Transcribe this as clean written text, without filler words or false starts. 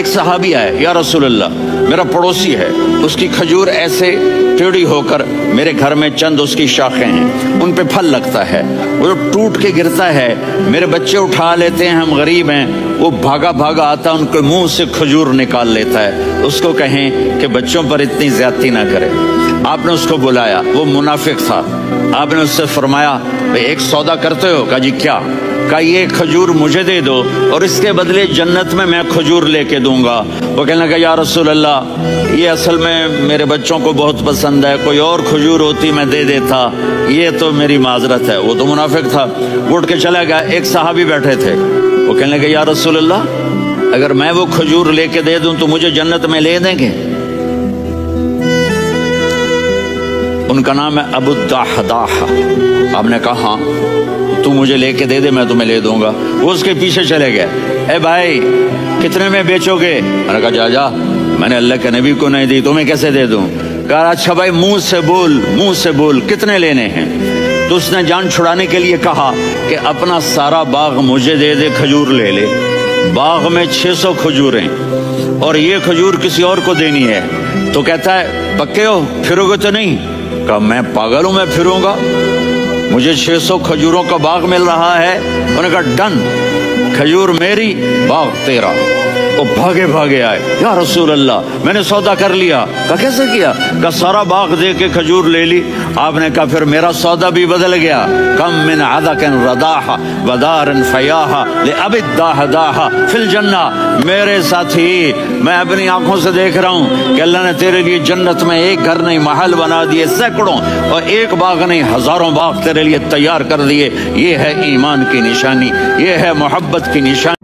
ایک صحابی آئے، یا رسول اللہ میرا پڑوسی ہے، اس کی کھجور ایسے ٹیڑھی ہو کر میرے گھر میں چند اس کی شاخیں ہیں، ان پہ پھل لگتا ہے، وہ جو ٹوٹ کے گرتا ہے میرے بچے اٹھا لیتے ہیں، ہم غریب ہیں، وہ بھاگا بھاگا آتا ان کے منہ سے کھجور نکال لیتا ہے، اس کو کہیں کہ بچوں پر اتنی زیادتی نہ کرے۔ آپ نے اس کو بلایا، وہ منافق تھا، آپ نے اس سے فرمایا بھئی ایک سودا کرتے ہو؟ کہا جی کیا؟ کہا یہ کھجور مجھے دے دو اور اس کے بدلے جنت میں کھجور لے کے دوں گا۔ وہ کہنے لگا یا رسول اللہ یہ اصل میں میرے بچوں کو بہت پسند ہے، کوئی اور کھجور ہوتی میں دے دیتا، یہ تو میری معذرت ہے۔ وہ تو منافق تھا، اٹھ کے چلا گیا۔ ایک صحابی بیٹھے تھے، وہ کہنے لگے یا رسول اللہ اگر میں وہ کھجور لے کے دے دوں تو مجھے جنت میں لے دیں گے؟ ان کا نام ہے ابو الدحداح۔ آپ نے کہا ہاں تو مجھے لے کے دے دے میں تمہیں لے دوں گا۔ وہ اس کے پیچھے چلے گئے، اے بھائی کتنے میں بیچو گے؟ میں نے کہا جا جا، میں نے اللہ کے نبی کو نہیں دی، تمہیں کیسے دے دوں؟ کہا اچھا بھائی منہ سے بول کتنے لینے ہیں؟ تو اس نے جان چھڑانے کے لیے کہا کہ اپنا سارا باغ مجھے دے دے، کھجور لے لے۔ باغ میں 600 کھجوریں اور یہ کھجور کسی اور کو دینی ہے۔ تو کہتا ہے پکے ہو، پھرو گے تو نہیں؟ کہا میں پاگل ہوں، میں پھروں گا؟ مجھے 600 کھجوروں کا باغ مل رہا ہے۔ انہوں نے کہا ڈن، کھجور میری، باغ تیرا۔ وہ بھاگے بھاگے آئے، یا رسول اللہ میں نے سودا کر لیا۔ کہا کیسے کیا؟ کہا سارا باغ دے کے کھجور لے لی۔ آپ نے کہا پھر میرا سودا بھی بدل گیا۔ کم من عدق رداح ودار فیاح لأبی الدحداح فی الجنہ۔ میرے ساتھی میں اپنی آنکھوں سے دیکھ رہا ہوں کہ اللہ نے تیرے لیے جنت میں ایک گھر نہیں محل بنا دیے، سینکڑوں، اور ایک باغ نہیں ہزاروں باغ تیرے لیے تیار کر دیے۔ یہ ہے ایمان کی نشانی، یہ ہے محبت کی نشانی۔